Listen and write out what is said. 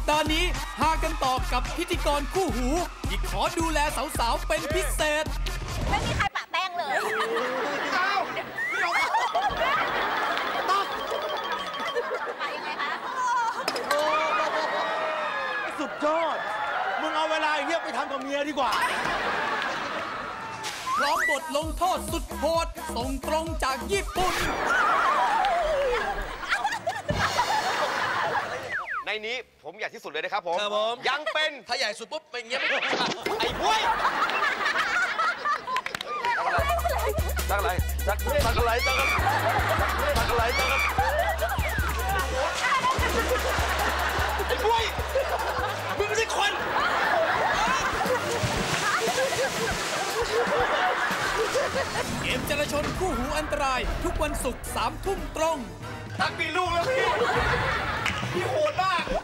ปดาห์นี้หากันต่อกับพิธีกรคู่หูที่ขอดูแลสาวๆเป็นพิเศษไม่มีใครปะแป้งเลยอ้าวต้องไปยังไงคะสุดยอดมึงเอาเวลาอย่างเงี้ยไปทำกับเมียดีกว่าพร้อมบทลงโทษสุดโหดส่งตรงจากญี่ปุ่นในนี้ผมใหญ่ที่สุดเลยนะครับผมยังเป็นถ้าใหญ่สุดปุ๊บเป็นเงี้ยไอ้บ้วยตั้งอะไรตั้งอะไรตั้งอะไรตั้งอะไรตั้งอะไรไอ้บ้วยมึงไม่ใช่คนเกมจราชนคู่หูอันตรายทุกวันศุกร์ 3 ทุ่มตรงตักมีลูกแล้วพี่โหดมาก